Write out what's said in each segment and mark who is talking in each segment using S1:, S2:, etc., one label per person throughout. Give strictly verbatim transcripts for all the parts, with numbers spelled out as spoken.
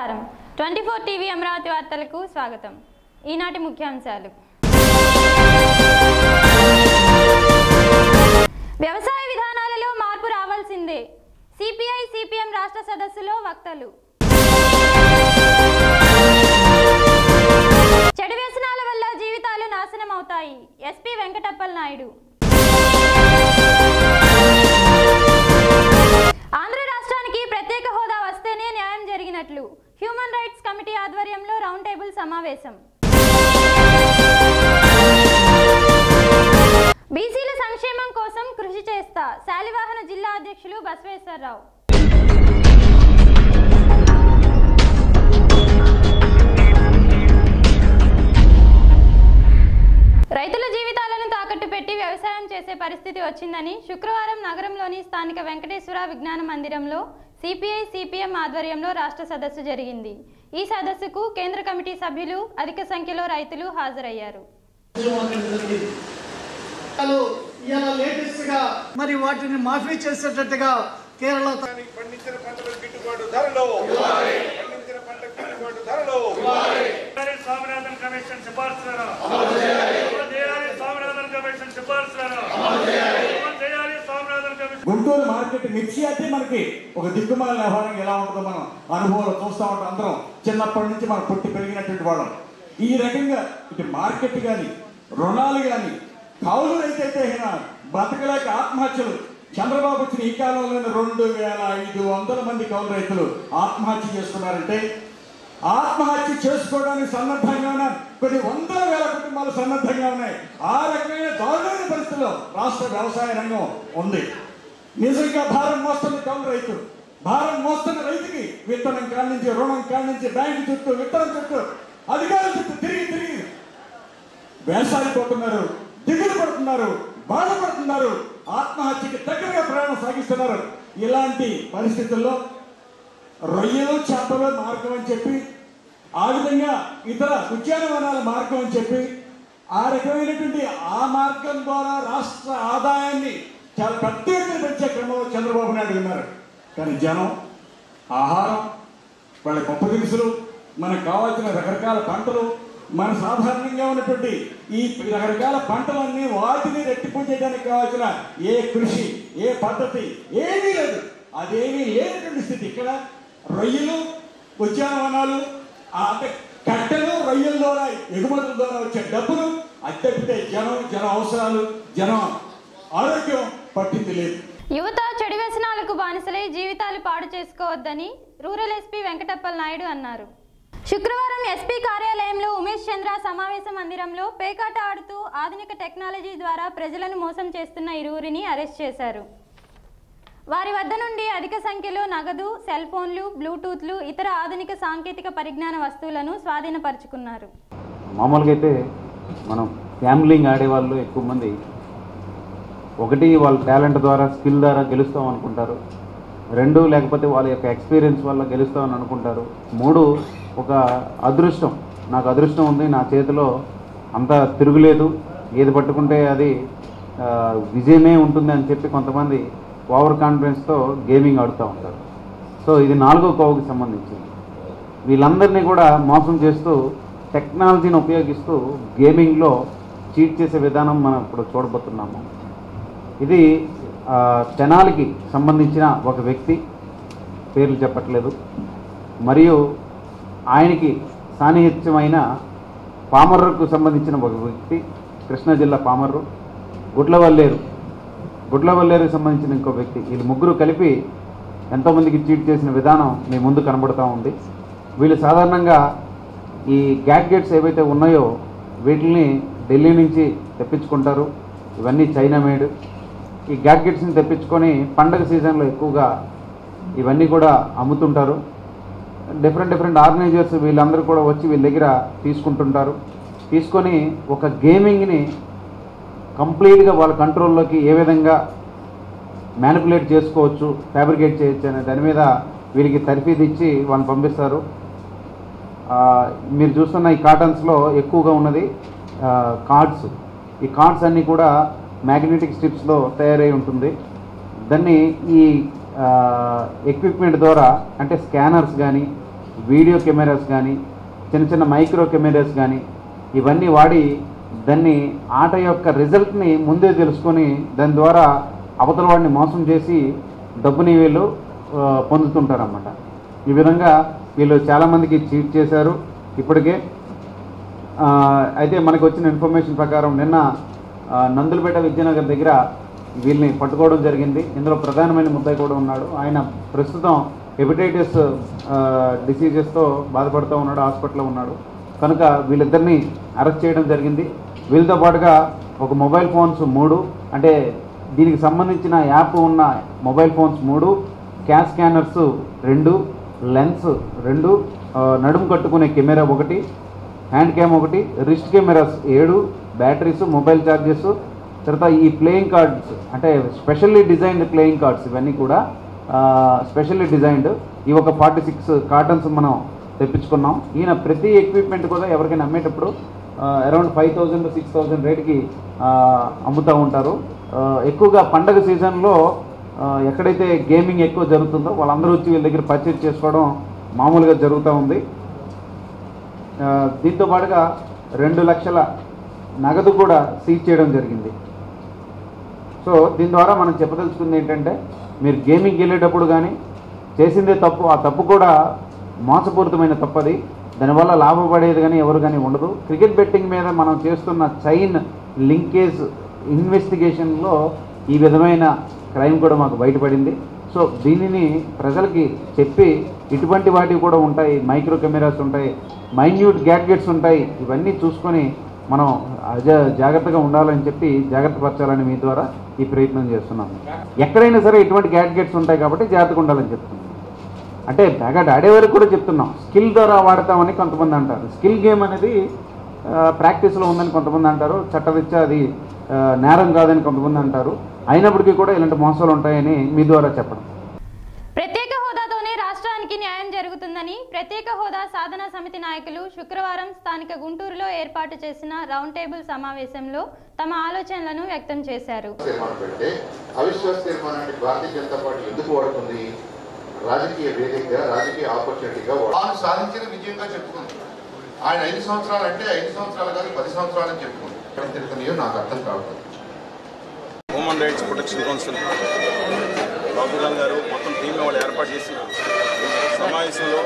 S1: నమస్కారం twenty four TV Amaravati వార్తలకు స్వాగతం. ఈనాటి ముఖ్యాంశాలు. వ్యవసాయ విధానాలలో మార్పు రావాల్సిందే. సిపిఐ సిపిఎం రాష్ట్ర సదస్సులో వక్తలు. చెడు వ్యసనాల వల్ల జీవితాలు నాశనం అవుతాయి. ఎస్పీ వెంకటప్పల్ నాయుడు. ఆంధ్ర రాష్ట్రానికి ప్రత్యేక హోదా వస్తేనే న్యాయం జరిగినట్లు హ్యూమన్ రైట్స్ కమిటీ ఆధ్వర్యంలో రౌండ్ టేబుల్ సమావేశం. బీసీల సంక్షేమం కోసం కృషి చేస్తా శాలివాహన జిల్లా అధ్యక్షులు బసవేశ్వరరావు. రైతుల జీవితాలను తాకట్టు పెట్టి వ్యవసాయం చేసే పరిస్థితి వచ్చిందని శుక్రవారం నగరంలోని స్థానిక వెంకటేశ్వర విజ్ఞాన మందిరంలో సిపిఐ సిపిఎం ఆధ్వర్యంలో రాష్ట్ర సదస్సు జరిగింది. ఈ సదస్సుకు కేంద్ర కమిటీ సభ్యులు, అధిక సంఖ్యలో రైతులు హాజరయ్యారు.
S2: మరి వాటిని మాఫీ చేసేటట్టుగా కేరళ
S3: పండించిన పంటలకు గిట్టుబాటు ధరలు పండించిన పంటలకు గిట్టుబాటు ధరలు స్వామినాథన్ కమిషన్ సిఫార్సులను స్వామినాథన్ కమిషన్ సిఫార్సులను
S4: గుంటూరు మార్కెట్ మిర్చి అంటే మనకి ఒక దిక్కుమాల వ్యవహారం ఎలా ఉంటుందో మనం అనుభవంలో చూస్తూ ఉంటాం. అందరం చిన్నప్పటి నుంచి మనం పుట్టి పెరిగినటువంటి వాళ్ళం. ఈ రకంగా ఇటు మార్కెట్ కానీ, రుణాలు కానీ, కౌలు రైతైతే బతకలేక ఆత్మహత్యలు. చంద్రబాబు వచ్చిన ఈ కాలంలో రెండు వేల ఐదు వందల మంది కౌలు రైతులు ఆత్మహత్య చేసుకున్నారంటే, ఆత్మహత్య చేసుకోవడానికి సన్నద్ధంగా ఉన్న కొన్ని వందల వేల కుటుంబాలు సన్నద్ధంగా ఉన్నాయి. ఆ రకమైన దారుణమైన పరిస్థితుల్లో రాష్ట్ర వ్యవసాయ రంగం ఉంది. నిజంగా భారం మోస్తున్న కౌలు రైతు, భారం మోస్తున్న రైతుకి విత్తనం కాడి నుంచి, రుణం కాడి నుంచి, బ్యాంకు చుట్టూ, విత్తనం చుట్టూ, అధికారుల చుట్టూ తిరిగి తిరిగి వేసారిపోతున్నారు, దిగులు పడుతున్నారు, బాధపడుతున్నారు, ఆత్మహత్యకి దగ్గరగా ప్రయాణం సాగిస్తున్నారు. ఇలాంటి పరిస్థితుల్లో రొయ్యలు, చేపల మార్గం అని చెప్పి, ఆ విధంగా ఇతర ఉద్యానవనాల మార్గం అని చెప్పి, ఆ రకమైనటువంటి ఆ మార్గం ద్వారా రాష్ట్ర ఆదాయాన్ని చాలా పెద్ద ఎత్తున పెంచే క్రమంలో చంద్రబాబు నాయుడు ఉన్నారు. కానీ జనం ఆహారం, వాళ్ళ పప్పు దినుసులు, మనకు కావాల్సిన రకరకాల పంటలు, మన సాధారణంగా ఉన్నటువంటి ఈ రకరకాల పంటలన్నీ వాటిని రెట్టింపు చేయడానికి కావాల్సిన ఏ కృషి, ఏ పద్ధతి ఏమీ లేదు. అదేమీ లేనటువంటి స్థితి. ఇక్కడ రొయ్యలు, ఉద్యానవనాలు, అంటే కట్టెలు, రొయ్యల ద్వారా, ఎగుమతుల ద్వారా వచ్చే డబ్బులు అద్దెపితే జనం, జన అవసరాలు, జనం ఆరోగ్యం పట్టింది లేదు.
S1: యువత చెడు వ్యసనాలకు బానిసలై జీవితాలు పాడు చేసుకోవద్దని రూరల్ ఎస్పీ వెంకటప్పల్ నాయుడు అన్నారు. శుక్రవారం ఎస్పీ కార్యాలయంలో ఉమేష్ చంద్ర సమావేశ మందిరంలో పేకాట ఆడుతూ ఆధునిక టెక్నాలజీ ద్వారా ప్రజలను మోసం చేస్తున్న ఇరువురిని అరెస్ట్ చేశారు. వారి వద్ద నుండి అధిక సంఖ్యలో నగదు, సెల్ ఫోన్లు, బ్లూటూత్లు, ఇతర ఆధునిక సాంకేతిక పరిజ్ఞాన వస్తువులను స్వాధీనపరుచుకున్నారు.
S5: మామూలుగా అయితే మనం గ్యాంబ్లింగ్ ఆడేవాళ్ళు ఎక్కువ మంది ఒకటి వాళ్ళ టాలెంట్ ద్వారా, స్కిల్ ద్వారా గెలుస్తాం అనుకుంటారు. రెండు, లేకపోతే వాళ్ళ యొక్క ఎక్స్పీరియన్స్ వల్ల గెలుస్తామని అనుకుంటారు. మూడు, ఒక అదృష్టం, నాకు అదృష్టం ఉంది, నా చేతిలో అంత తిరుగులేదు, ఏది పట్టుకుంటే అది విజయమే ఉంటుంది అని చెప్పి కొంతమంది ఓవర్ కాన్ఫిడెన్స్తో గేమింగ్ ఆడుతూ ఉంటారు. సో ఇది నాలుగో కోవకి సంబంధించింది. వీళ్ళందరినీ కూడా మోసం చేస్తూ టెక్నాలజీని ఉపయోగిస్తూ గేమింగ్లో చీట్ చేసే విధానం మనం ఇప్పుడు చూడబోతున్నాము. ఇది తెనాలికి సంబంధించిన ఒక వ్యక్తి, పేర్లు చెప్పట్లేదు, మరియు ఆయనకి సాన్నిహిత్యమైన పామర్రుకు సంబంధించిన ఒక వ్యక్తి, కృష్ణా జిల్లా పామర్రు, గుడ్లవల్లేరు గుడ్లవల్లేరుకు సంబంధించిన ఇంకో వ్యక్తి. వీళ్ళు ముగ్గురు కలిపి ఎంతోమందికి చీట్ చేసిన విధానం మీ ముందు కనబడుతూ ఉంది. వీళ్ళు సాధారణంగా ఈ గ్యాడ్గెట్స్ ఏవైతే ఉన్నాయో వీటిని ఢిల్లీ నుంచి తెప్పించుకుంటారు. ఇవన్నీ చైనా మేడ్. ఈ గ్యాడ్గెట్స్ని తెప్పించుకొని పండగ సీజన్లో ఎక్కువగా ఇవన్నీ కూడా అమ్ముతుంటారు. డిఫరెంట్ డిఫరెంట్ ఆర్గనైజర్స్ వీళ్ళందరూ కూడా వచ్చి వీళ్ళ దగ్గర తీసుకుంటుంటారు. తీసుకొని ఒక గేమింగ్ని కంప్లీట్గా వాళ్ళ కంట్రోల్లోకి ఏ విధంగా మ్యానిపులేట్ చేసుకోవచ్చు, ఫ్యాబ్రికేట్ చేయొచ్చు అనే దాని మీద వీరికి తర్ఫీదు ఇచ్చి వాళ్ళని పంపిస్తారు. మీరు చూస్తున్న ఈ కాటన్స్లో ఎక్కువగా ఉన్నది కార్డ్స్. ఈ కార్డ్స్ అన్నీ కూడా మ్యాగ్నెటిక్ స్ట్రిప్స్లో తయారై ఉంటుంది. దాన్ని ఈ ఎక్విప్మెంట్ ద్వారా, అంటే స్కానర్స్ కానీ వీడియో కెమెరాస్ కానీ చిన్న చిన్న మైక్రో కెమెరాస్ కానీ ఇవన్నీ వాడి దాన్ని ఆట యొక్క రిజల్ట్ని ముందే తెలుసుకొని దాని ద్వారా అవతల వాడిని మోసం చేసి డబ్బుని వీళ్ళు పొందుతుంటారన్నమాట. ఈ విధంగా వీళ్ళు చాలామందికి చీట్ చేశారు ఇప్పటికే. అయితే మనకు వచ్చిన ఇన్ఫర్మేషన్ ప్రకారం నిన్న నందులపేట విద్యానగర్ దగ్గర వీళ్ళని పట్టుకోవడం జరిగింది. ఇందులో ప్రధానమైన ముద్దాయి కూడా ఉన్నాడు. ఆయన ప్రస్తుతం హెపటైటిస్ డిసీజెస్తో బాధపడుతూ ఉన్నాడు, హాస్పిటల్లో ఉన్నాడు. కనుక వీళ్ళిద్దరిని అరెస్ట్ చేయడం జరిగింది. వీళ్ళతో పాటుగా ఒక మొబైల్ ఫోన్స్ మూడు, అంటే దీనికి సంబంధించిన యాప్ ఉన్న మొబైల్ ఫోన్స్ మూడు, క్యాష్ స్కానర్స్ రెండు, లెన్స్ రెండు, నడుము కట్టుకునే కెమెరా ఒకటి, హ్యాండ్ క్యామ్ ఒకటి, రిస్ట్ కెమెరాస్ ఏడు, బ్యాటరీస్, మొబైల్ ఛార్జెస్, తర్వాత ఈ ప్లేయింగ్ కార్డ్స్ అంటే స్పెషల్లీ డిజైన్డ్ ప్లేయింగ్ కార్డ్స్ ఇవన్నీ కూడా స్పెషల్లీ డిజైన్డ్. ఇవి ఒక ఫార్టీ సిక్స్ కార్టన్స్ మనం తెప్పించుకున్నాం. ఈయన ప్రతి ఎక్విప్మెంట్ కూడా ఎవరికైనా అమ్మేటప్పుడు around five thousand six thousand రేట్కి అమ్ముతూ ఉంటారు. ఎక్కువగా పండగ సీజన్లో ఎక్కడైతే గేమింగ్ ఎక్కువ జరుగుతుందో వాళ్ళందరూ వచ్చి వీళ్ళ దగ్గర పర్చేజ్ చేసుకోవడం మామూలుగా జరుగుతూ ఉంది. దీంతో పాటుగా రెండు లక్షల నగదు కూడా సీజ్ చేయడం జరిగింది. సో దీని ద్వారా మనం చెప్పదలుచుకుంది ఏంటంటే, మీరు గేమింగ్కి వెళ్ళేటప్పుడు కానీ చేసిందే తప్పు, ఆ తప్పు కూడా మోసపూరితమైన తప్పది, దానివల్ల లాభపడేది కానీ ఎవరు కానీ ఉండదు. క్రికెట్ బెట్టింగ్ మీద మనం చేస్తున్న చైన్ లింకేజ్ ఇన్వెస్టిగేషన్లో ఈ విధమైన క్రైమ్ కూడా మాకు బయటపడింది. సో దీనిని ప్రజలకి చెప్పి ఇటువంటి వాటివి కూడా ఉంటాయి, మైక్రో కెమెరాస్ ఉంటాయి, మైన్యూట్ గ్యాడ్గెట్స్ ఉంటాయి, ఇవన్నీ చూసుకొని మనం అజ జాగ్రత్తగా ఉండాలని చెప్పి జాగ్రత్త పరచాలని మీ ద్వారా ఈ ప్రయత్నం చేస్తున్నాము. ఎక్కడైనా సరే ఇటువంటి గ్యాడ్గెట్స్ ఉంటాయి కాబట్టి జాగ్రత్తగా ఉండాలని చెప్తున్నాం. అంటే బ్యాగట్ ఆడేవారికి కూడా చెప్తున్నాం, స్కిల్ ద్వారా వాడతామని కొంతమంది అంటారు. స్కిల్ గేమ్ అనేది ప్రాక్టీస్లో ఉందని కొంతమంది అంటారు, చట్టరీత్యా అది నేరం కాదని కొంతమంది అంటారు. అయినప్పటికీ కూడా ఇలాంటి మోసాలు ఉంటాయని మీ ద్వారా చెప్పడం.
S1: ప్రత్యేక హోదాతోనే రాష్ట్రానికి న్యాయం జరుగుతుందని ప్రత్యేక హోదా సాధన సమితి నాయకులు శుక్రవారం స్థానిక గుంటూరులో ఏర్పాటు చేసిన రౌండ్ టేబుల్ సమావేశంలో తమ ఆలోచనలను వ్యక్తం చేశారు.
S6: అవిశ్వాస తీర్మానాన్ని భారతీయ జనతా పార్టీ ఎందుకు వాడుతుంది? రాజకీయ వేదికగా, రాజకీయ ఆపర్చునిటీగా తాను సాధించిన విజయంగా చెప్పుకుంది. ఆయన ఐదు సంవత్సరాలు అంటే ఐదు సంవత్సరాలు కాదు పది సంవత్సరాలు అని చెప్పుకుంది. తిరుగుతున్నాయో నాకు అర్థం కావట్లేదు.
S7: Human rights protection council Babulal గారు మొత్తం టీంలో వాళ్ళు ఏర్పాటు చేసిన సమావేశంలో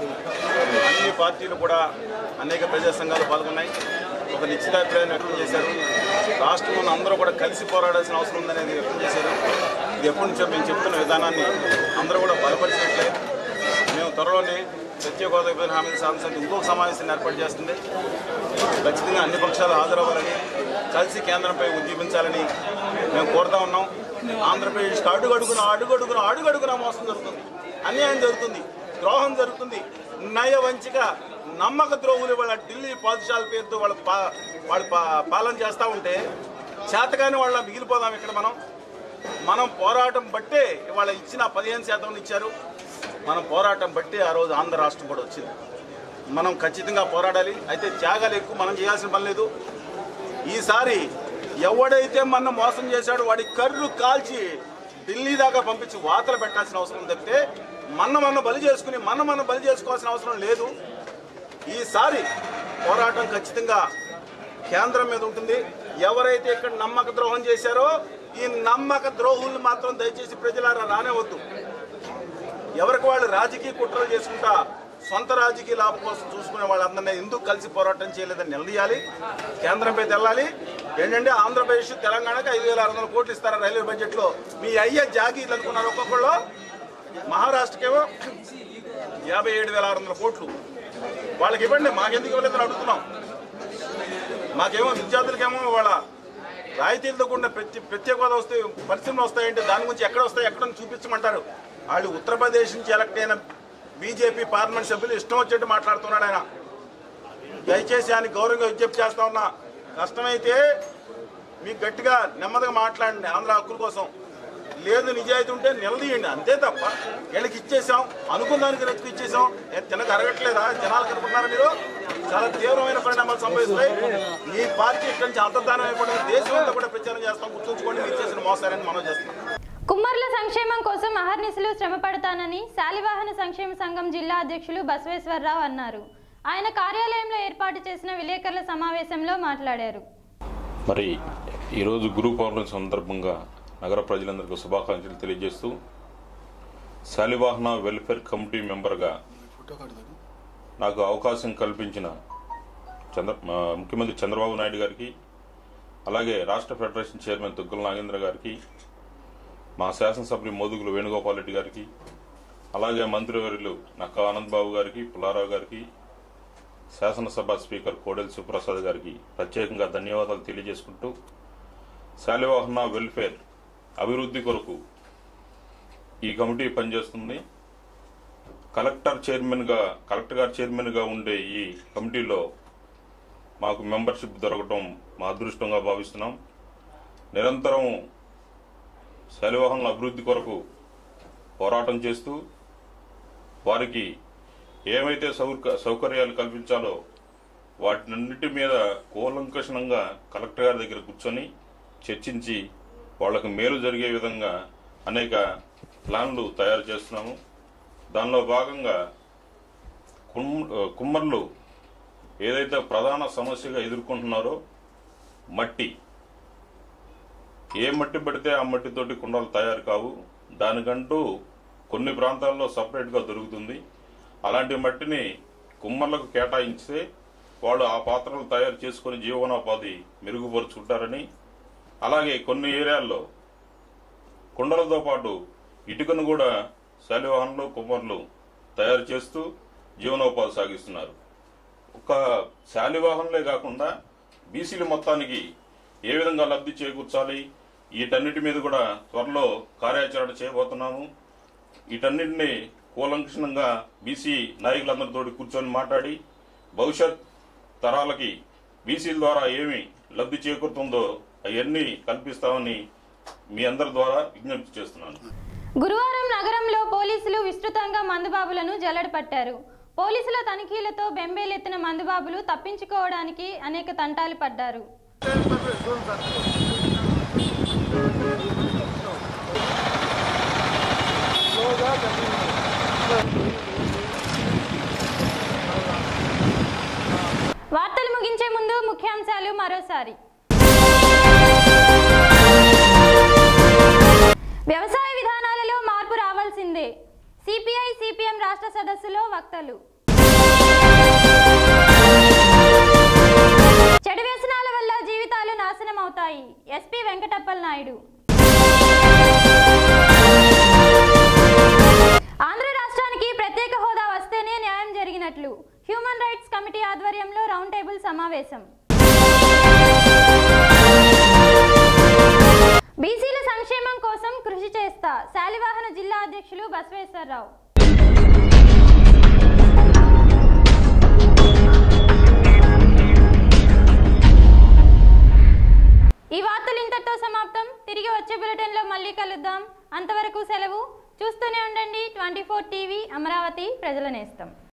S7: అన్ని పార్టీలు కూడా అనేక ప్రజా సంఘాలు పాల్గొన్నాయి. ఒక నిశ్చితాభిప్రాయాన్ని వ్యక్తం చేశారు. రాష్ట్రంలో అందరూ కూడా కలిసి పోరాడాల్సిన అవసరం ఉందనేది వ్యక్తం చేశారు. ఇది ఎప్పటి నుంచో మేము చెప్తున్న విధానాన్ని అందరూ కూడా బలపరిచినట్లే మేము త్వరలోనే ప్రత్యేక హోదా విభజన హామీల సాధన సమితి ఇంకొక సమావేశాన్ని ఏర్పాటు చేస్తుంది. ఖచ్చితంగా అన్ని పక్షాలు హాజరవ్వాలని, కలిసి కేంద్రంపై ఉద్యమించాలని మేము కోరుతా ఉన్నాం. ఆంధ్రప్రదేశ్కి అడుగడుగున అడుగడుగున అడుగడుగున మోసం జరుగుతుంది, అన్యాయం జరుగుతుంది, ద్రోహం జరుగుతుంది, నయ వంచిక నమ్మక ద్రోహులు వాళ్ళ ఢిల్లీ పాదుషాల పేరుతో వాళ్ళ పా వాళ్ళు పాలన చేస్తూ ఉంటే చేతగాని వాళ్ళ మిగిలిపోదాం. ఇక్కడ మనం మనం పోరాటం బట్టే ఇవాళ ఇచ్చిన పదిహేను శాతం ఇచ్చారు. మనం పోరాటం బట్టి ఆ రోజు ఆంధ్ర రాష్ట్రం కూడా వచ్చింది. మనం ఖచ్చితంగా పోరాడాలి. అయితే త్యాగాలు ఎక్కువ మనం చేయాల్సిన పని లేదు. ఈసారి ఎవడైతే మన మోసం చేశాడో వాడి కర్రు కాల్చి ఢిల్లీ దాకా పంపించి వాతలు పెట్టాల్సిన అవసరం తప్పితే మన మన బలి చేసుకుని మన మన బలి చేసుకోవాల్సిన అవసరం లేదు. ఈసారి పోరాటం ఖచ్చితంగా కేంద్రం మీద ఉంటుంది. ఎవరైతే ఇక్కడ నమ్మక ద్రోహం చేశారో ఈ నమ్మక ద్రోహుల్ని మాత్రం దయచేసి ప్రజలారా రానేవద్దు. ఎవరికి వాళ్ళు రాజకీయ కుట్రలు చేసుకుంటా సొంత రాజకీయ లాభం కోసం చూసుకునే వాళ్ళందరినీ ఎందుకు కలిసి పోరాటం చేయలేదని నిలదీయాలి. కేంద్రంపై తెల్లాలి. ఏంటంటే ఆంధ్రప్రదేశ్ తెలంగాణకి ఐదు వేల ఆరు వందల కోట్లు ఇస్తారా రైల్వే బడ్జెట్లో? మీ అయ్యే జాగీర్లు అనుకున్నారు ఒక్కొక్కళ్ళు. మహారాష్ట్రకేమో యాభై ఏడు వేల ఆరు వందల కోట్లు వాళ్ళకి ఇవ్వండి, మాకెందుకు ఇవ్వలేదని అడుగుతున్నాం. మాకేమో విద్యార్థులకేమో వాళ్ళ రాయితీలతో కూడిన ప్రతి ప్రత్యేక హోదా వస్తే పరిశ్రమలు వస్తాయంటే దాని గురించి ఎక్కడ వస్తాయి ఎక్కడ చూపించమంటారు. వాళ్ళు ఉత్తరప్రదేశ్ నుంచి ఎలక్ట్ అయిన బీజేపీ పార్లమెంట్ సభ్యులు ఇష్టం వచ్చేట్టు మాట్లాడుతున్నాడు ఆయన. దయచేసి ఆయన గౌరవంగా విజ్ఞప్తి చేస్తా ఉన్నా, కష్టమైతే మీకు గట్టిగా నెమ్మదిగా మాట్లాడండి ఆంధ్ర హక్కుల కోసం. లేదు నిజాయితీ ఉంటే నిలదీయండి, అంతే తప్ప వీళ్ళకి ఇచ్చేసాం అనుకున్నానికి రెచ్చుకు ఇచ్చేసాం తినక అరగట్లేదా జనాలు కనుకుంటున్నారా? మీరు చాలా తీవ్రమైన పరిణామాలు సంభవిస్తాయి. మీ పార్టీ ఇక్కడి నుంచి అంతర్ధానం అయిపోయింది. దేశం అంతా కూడా ప్రచారం చేస్తాం, గుర్తుంచుకోండి మీరు చేసిన మోసాలని మనం చేస్తాం.
S1: కుమ్మర్ల సంక్షేమం కోసం అహర్నిశలు శ్రమపడతానని శాలివాహన సంక్షేమ సంఘం జిల్లా అధ్యక్షులు బసవేశ్వరరావు అన్నారు. ఆయన కార్యాలయంలో ఏర్పాటు చేసిన విలేకరుల సమావేశంలో మాట్లాడారు.
S8: మరి ఈరోజు గురు పౌర్ణమి సందర్భంగా నగర ప్రజలందరికీ శుభాకాంక్షలు తెలియజేస్తూ శాలివాహన వెల్ఫేర్ కమిటీ మెంబర్గా నాకు అవకాశం కల్పించిన చంద్ర ముఖ్యమంత్రి చంద్రబాబు నాయుడు గారికి, అలాగే రాష్ట్ర ఫెడరేషన్ చైర్మన్ తుగ్గల నాగేంద్ర గారికి, మా శాసనసభ్యులు మోదుగులు వేణుగోపాల్ రెడ్డి గారికి, అలాగే మంత్రివర్యులు నక్కా ఆనంద్ బాబు గారికి, పుల్లారావు గారికి, శాసనసభ స్పీకర్ కోడెల శివప్రసాద్ గారికి ప్రత్యేకంగా ధన్యవాదాలు తెలియజేసుకుంటూ శాలివాహన వెల్ఫేర్ అభివృద్ధి కొరకు ఈ కమిటీ పనిచేస్తుంది. కలెక్టర్ చైర్మన్గా కలెక్టర్ గారు చైర్మన్గా ఉండే ఈ కమిటీలో మాకు మెంబర్షిప్ దొరకటం మా అదృష్టంగా భావిస్తున్నాం. నిరంతరం శాలివాహనుల అభివృద్ధి కొరకు పోరాటం చేస్తూ వారికి ఏమైతే సౌకర్యాలు కల్పించాలో వాటినన్నిటి మీద కూలంకషణంగా కలెక్టర్ గారి దగ్గర కూర్చొని చర్చించి వాళ్లకు మేలు జరిగే విధంగా అనేక ప్లాన్లు తయారు చేస్తున్నాము. దానిలో భాగంగా కుమ్మర్లు ఏదైతే ప్రధాన సమస్యగా ఎదుర్కొంటున్నారో మట్టి, ఏ మట్టి పడితే ఆ మట్టితోటి కుండలు తయారు కావు. దానికంటూ కొన్ని ప్రాంతాల్లో సపరేట్గా దొరుకుతుంది. అలాంటి మట్టిని కుమ్మర్లకు కేటాయిస్తే వాళ్ళు ఆ పాత్రలు తయారు చేసుకుని జీవనోపాధి మెరుగుపరుచుకుంటారని, అలాగే కొన్ని ఏరియాల్లో కుండలతో పాటు ఇటుకను కూడా శాలివాహనలు కుమ్మర్లు తయారు చేస్తూ జీవనోపాధి సాగిస్తున్నారు. ఒక శాలివాహనలే కాకుండా బీసీల మొత్తానికి ఏ విధంగా లబ్ధి చేకూర్చాలి, వీటన్నిటి మీద కూడా త్వరలో కార్యాచరణ చేయబోతున్నాము. వీటన్నిటిని కూలంకషణంగా బీసీ నాయకులందరితో కూర్చొని మాట్లాడి భవిష్యత్ తరాలకి బీసీల ద్వారా ఏమి లబ్ధి చేకూరుతుందో అవన్నీ కల్పిస్తామని మీ అందరి ద్వారా విజ్ఞప్తి చేస్తున్నాను.
S1: గురువారం నగరంలో పోలీసులు విస్తృతంగా మందుబాబులను జల్లెడ పట్టారు. పోలీసుల తనిఖీలతో బెంబేలెత్తిన మందుబాబులు తప్పించుకోవడానికి అనేక తంటాలు పడ్డారు. వార్తలు ముగించే ముందు ముఖ్యాంశాలు మరోసారి. వ్యవసాయ విధానాలలో మార్పు రావాల్సిందే. సిపిఐ సిపిఎం రాష్ట్ర సదస్సులో వక్తలు. చెడు వ్యసనాల వల్ల జీవితాలు నాశనం అవుతాయి. ఎస్పీ వెంకటప్పల్ నాయుడు. ఆంధ్ర రాష్ట్రానికి ప్రత్యేక హోదా వస్తేనే న్యాయం జరిగినట్లు హ్యూమన్ రైట్స్ కమిటీ ఆధ్వర్యంలో రౌండ్ టేబుల్ సమావేశం. బీసీల సంక్షేమం కోసం కృషి చేస్తా శాలివాహన జిల్లా అధ్యక్షులు బసవేశ్వరరావు. ఈ వార్తలు ఇంతటితో సమాప్తం. తిరిగి వచ్చే బులెటిన్లో మళ్ళీ కలుద్దాం. అంతవరకు సెలవు. చూస్తూనే ఉండండి ట్వంటీ ఫోర్ టీవీ, అమరావతి ప్రజల నేస్తం.